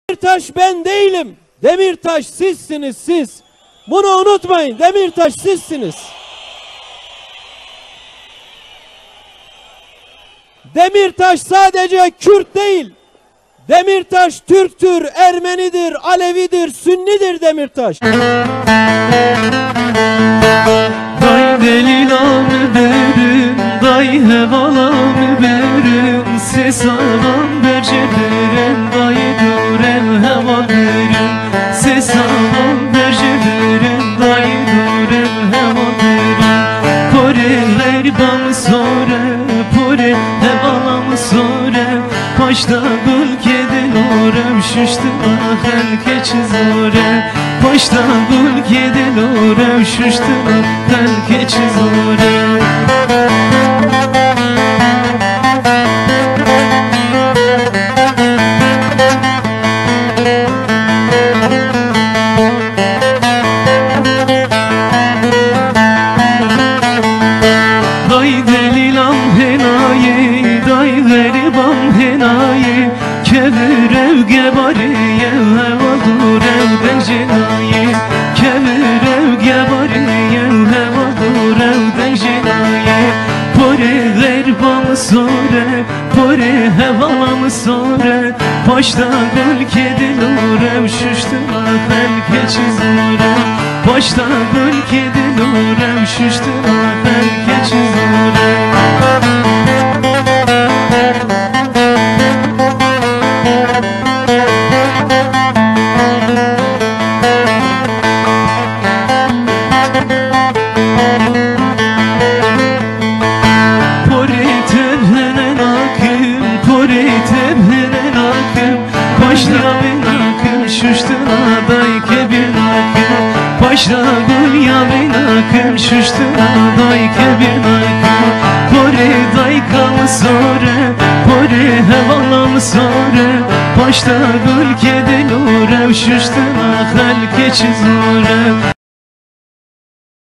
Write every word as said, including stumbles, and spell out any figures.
Demirtaş ben değilim. Demirtaş sizsiniz siz. Bunu unutmayın. Demirtaş sizsiniz. Demirtaş sadece Kürt değil. Demirtaş Türktür, Ermenidir, Alevidir, Sünnidir Demirtaş. Day delilanı berim, day hevalanı berim, ses alan berceberim, day duren heva berim, ses alan berceberim, day duren heva berim. Poreler bana sore, pore hevalamı sore, Paşta bölgeden orem şüştü ahel keçiz ore, Paşta bölgeden orem şüştü ahel keçiz ore. Day delilam henayi, day gariban henayi, Kevirev gebariye, heva durev denjenayi, Kevirev gebariye, heva durev denjenayi. Pore gariban sore, pore hevalam sore, Paşta bölgeden urev şüştü ahel keçiz ore, Paşta bölgeden urev şüştü ahel keçiz ore. Paşta gül yamin akım şuştu aday kebir nakım, Pore day kal sore, pore hevalam sore, Paşta gül kedil urev şuştu ahel keçiz urev.